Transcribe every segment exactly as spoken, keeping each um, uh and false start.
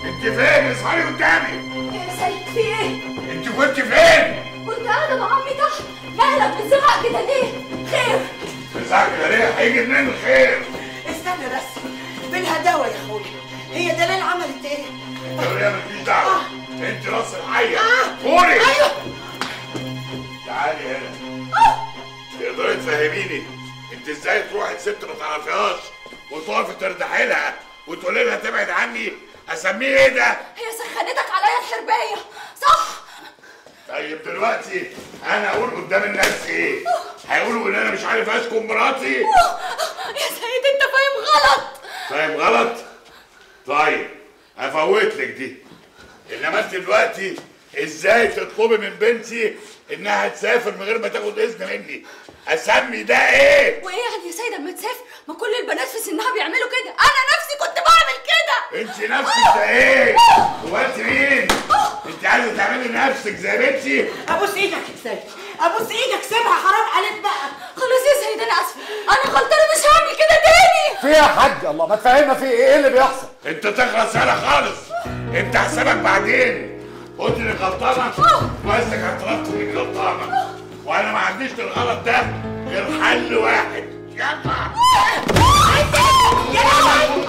انت فين؟ اصحي قدامي. يا سيد في ايه؟ انت كنت فين؟ كنت قاعده مع عمي تحت. مالك بتزعق كده ليه؟ خير؟ بتزعق كده ليه؟ هيجي منين الخير؟ استنى بس، بالهداوه يا اخويا. هي دلال عملت ايه؟ انت يا مالكيش دعوه. آه. انت راس الحيه. آه. فوري. ايوه. تعالي هنا. آه. تقدري تفهميني انت ازاي تروحي لست ما تعرفيهاش وتقفي تردحي لها وتقولي لها تبعد عني؟ اسميه ايه ده؟ هي سخنتك عليا الحربايه صح؟ طيب دلوقتي انا اقول قدام الناس ايه؟ هيقولوا ان انا مش عارف اسكن مراتي؟ يا سيد انت فاهم غلط. فاهم غلط؟ طيب افوت لك دي. انما انت دلوقتي ازاي تطلبي من بنتي انها تسافر من غير ما تاخد اذن مني؟ اسمي ده ايه؟ وايه يعني يا سيد اما تسافر؟ ما كل البنات في سنها بيعملوا كده، انا نفسي كنت بعمل كده. انت نفسك ده ايه؟ هو انت مين؟ انت عايزه تعملي نفسك زي بنتي؟ ابوس ايدك يا سيد، ابوس ايدك، سيبها حرام عليك بقى. خلاص يا سيد انا اسفه، انا غلطانه مش هعمل كده تاني. في ايه يا حاج؟ الله ما تفهمنا في ايه؟ ايه اللي بيحصل؟ انت تخلص هنا خالص، انت حسابك بعدين. قلت لي غلطانه وقصدك اعترفت انك غلطانه، وانا ما عنديش للغلط ده غير حل واحد. يلا يا لهوي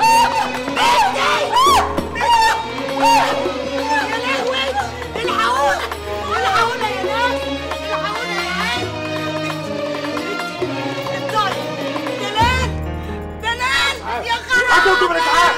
يا لهوي، الحقونا الحقونا يا ناس، الحقونا يا عيال. الطاير دلال دلال يا خراب. هاتوا انتوا من الاسعاف.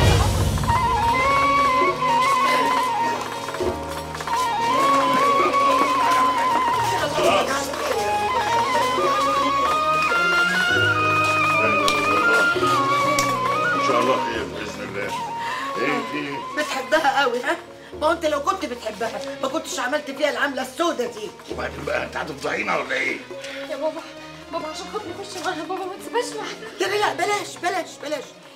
ان شاء الله خير باذن الله. ايه في؟ بتحبها قوي ها؟ ما انت لو كنت بتحبها ما كنتش عملت فيها العمله السوداء دي. وبعدين بقى انت هتفضحينا ولا ايه؟ يا بابا بابا عشان خاطري خش معاها بابا، ما تسيبهاش لوحدها. لا لا لا بلاش بلاش بلاش،